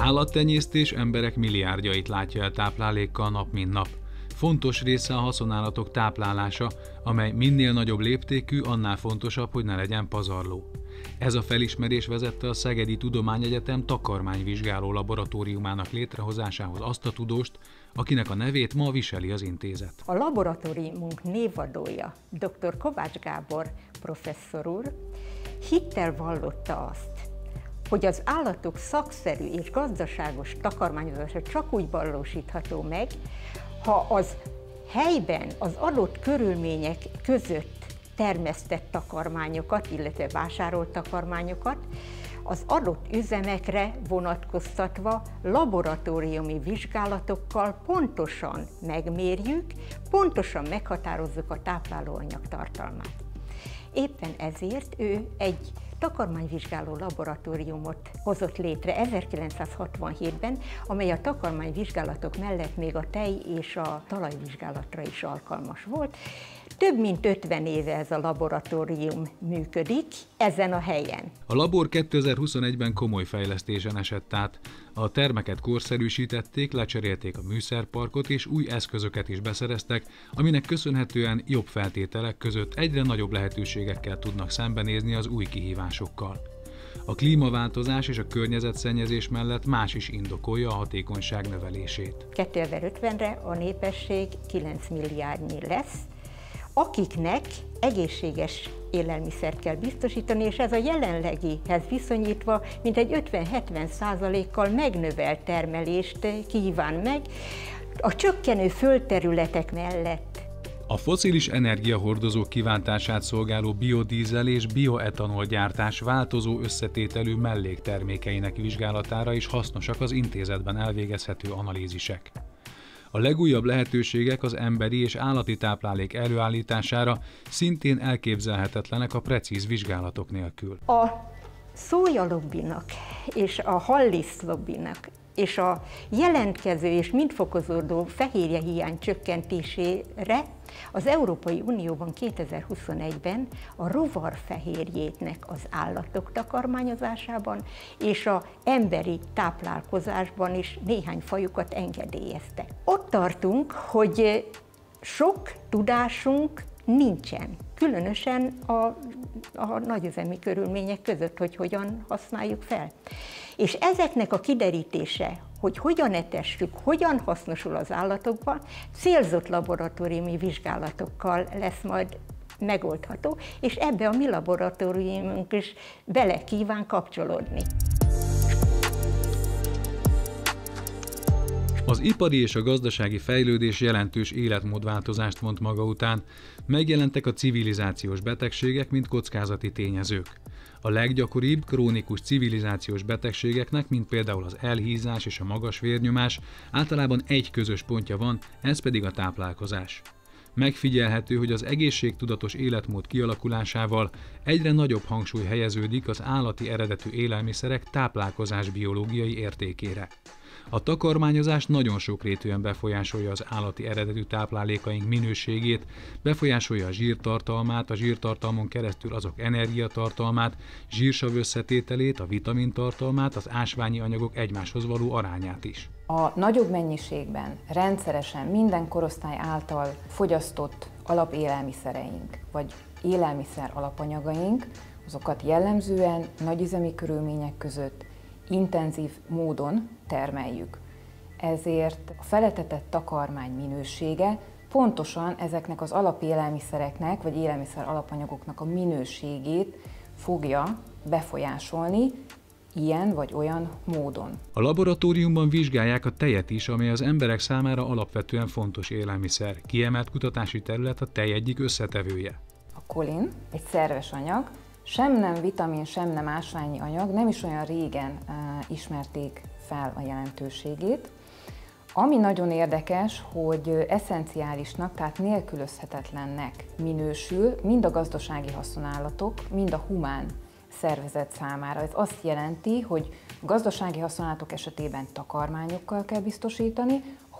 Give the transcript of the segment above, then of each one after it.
állattenyésztés emberek milliárdjait látja el táplálékkal nap mint nap. Fontos része a haszonállatok táplálása, amely minél nagyobb léptékű, annál fontosabb, hogy ne legyen pazarló. Ez a felismerés vezette a Szegedi Tudományegyetem takarmányvizsgáló laboratóriumának létrehozásához azt a tudóst, akinek a nevét ma viseli az intézet. A laboratóriumunk névadója, dr. Kovács Gábor professzor úr hittel vallotta azt, hogy az állatok szakszerű és gazdaságos takarmányozása csak úgy valósítható meg, ha az helyben, az adott körülmények között termesztett takarmányokat, illetve vásárolt takarmányokat az adott üzemekre vonatkoztatva laboratóriumi vizsgálatokkal pontosan megmérjük, pontosan meghatározzuk a táplálóanyag tartalmát. Éppen ezért ő egy takarmányvizsgáló laboratóriumot hozott létre 1967-ben, amely a takarmányvizsgálatok mellett még a tej és a talajvizsgálatra is alkalmas volt. Több mint 50 éve ez a laboratórium működik ezen a helyen. A labor 2021-ben komoly fejlesztésen esett át. A termeket korszerűsítették, lecserélték a műszerparkot és új eszközöket is beszereztek, aminek köszönhetően jobb feltételek között egyre nagyobb lehetőségekkel tudnak szembenézni az új kihívásokkal. A klímaváltozás és a környezetszennyezés mellett más is indokolja a hatékonyság növelését. 2050-re a népesség 9 milliárdnyi lesz, akiknek egészséges élelmiszert kell biztosítani, és ez a jelenlegihez viszonyítva mintegy 50-70%-kal megnövelt termelést kíván meg a csökkenő földterületek mellett. A fosszilis energiahordozók kiváltását szolgáló biodízel és bioetanol gyártás változó összetételű melléktermékeinek vizsgálatára is hasznosak az intézetben elvégezhető analízisek. A legújabb lehetőségek az emberi és állati táplálék előállítására szintén elképzelhetetlenek a precíz vizsgálatok nélkül. A szójalobbinak és a halliszt lobbinak és a jelentkező és mindfokozódó fehérjehiány csökkentésére az Európai Unióban 2021-ben a rovarfehérjétnek az állatok takarmányozásában és az emberi táplálkozásban is néhány fajukat engedélyezte. Ott tartunk, hogy sok tudásunk nincsen, különösen a nagyüzemi körülmények között, hogy hogyan használjuk fel. És ezeknek a kiderítése, hogy hogyan etessük, hogyan hasznosul az állatokban, célzott laboratóriumi vizsgálatokkal lesz majd megoldható, és ebbe a mi laboratóriumunk is bele kíván kapcsolódni. Az ipari és a gazdasági fejlődés jelentős életmódváltozást vont maga után, megjelentek a civilizációs betegségek, mint kockázati tényezők. A leggyakoribb krónikus civilizációs betegségeknek, mint például az elhízás és a magas vérnyomás, általában egy közös pontja van, ez pedig a táplálkozás. Megfigyelhető, hogy az egészségtudatos életmód kialakulásával egyre nagyobb hangsúly helyeződik az állati eredetű élelmiszerek táplálkozás biológiai értékére. A takarmányozás nagyon sokrétűen befolyásolja az állati eredetű táplálékaink minőségét, befolyásolja a zsírtartalmát, a zsírtartalmon keresztül azok energiatartalmát, zsírsav összetételét, a vitamintartalmát, az ásványi anyagok egymáshoz való arányát is. A nagyobb mennyiségben, rendszeresen minden korosztály által fogyasztott alapélelmiszereink, vagy élelmiszer alapanyagaink, azokat jellemzően nagyüzemi körülmények között intenzív módon termeljük. Ezért a feletetett takarmány minősége pontosan ezeknek az alapélelmiszereknek, vagy élelmiszer alapanyagoknak a minőségét fogja befolyásolni, ilyen vagy olyan módon. A laboratóriumban vizsgálják a tejet is, amely az emberek számára alapvetően fontos élelmiszer. Kiemelt kutatási terület a tej egyik összetevője. A kolin egy szerves anyag, sem nem vitamin, sem nem ásványi anyag, nem is olyan régen ismerték fel a jelentőségét. Ami nagyon érdekes, hogy esszenciálisnak, tehát nélkülözhetetlennek minősül mind a gazdasági haszonállatok, mind a humán szervezet számára. Ez azt jelenti, hogy a gazdasági használatok esetében takarmányokkal kell biztosítani, a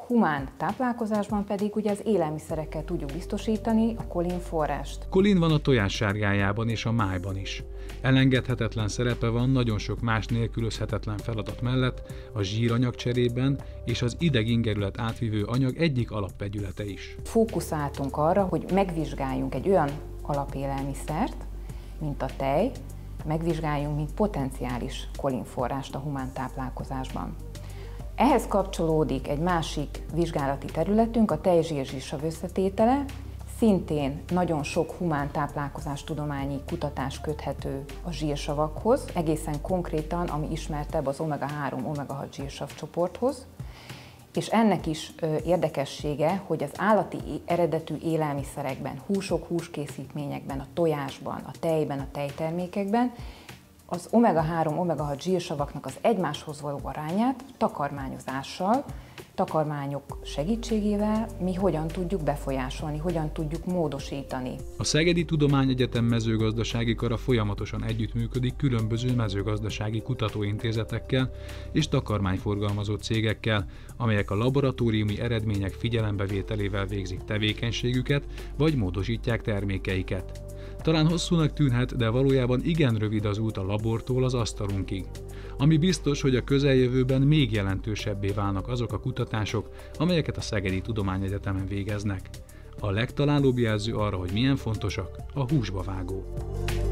humán táplálkozásban pedig ugye az élelmiszerekkel tudjuk biztosítani a kolin forrást. Kolin van a tojássárgájában és a májban is. Elengedhetetlen szerepe van nagyon sok más nélkülözhetetlen feladat mellett a zsíranyag cserében, és az idegingerület átvívő anyag egyik alapvegyülete is. Fókuszáltunk arra, hogy megvizsgáljunk egy olyan alapélelmiszert, mint a tej, megvizsgáljunk, mint potenciális kolinforrást a humán táplálkozásban. Ehhez kapcsolódik egy másik vizsgálati területünk, a tej-zsír-zsírsav összetétele. Szintén nagyon sok humán táplálkozástudományi kutatás köthető a zsírsavakhoz, egészen konkrétan, ami ismertebb, az omega-3, omega-6 zsírsav csoporthoz. És ennek is érdekessége, hogy az állati eredetű élelmiszerekben, húsok, húskészítményekben, a tojásban, a tejben, a tejtermékekben az omega-3, omega-6 zsírsavaknak az egymáshoz való arányát takarmányozással, takarmányok segítségével mi hogyan tudjuk befolyásolni, hogyan tudjuk módosítani. A Szegedi Tudományegyetem mezőgazdasági kara folyamatosan együttműködik különböző mezőgazdasági kutatóintézetekkel és takarmányforgalmazó cégekkel, amelyek a laboratóriumi eredmények figyelembevételével végzik tevékenységüket, vagy módosítják termékeiket. Talán hosszúnak tűnhet, de valójában igen rövid az út a labortól az asztalunkig. Ami biztos, hogy a közeljövőben még jelentősebbé válnak azok a kutatások, amelyeket a Szegedi Tudományegyetemen végeznek. A legtalálóbb jelző arra, hogy milyen fontosak, a húsba vágó.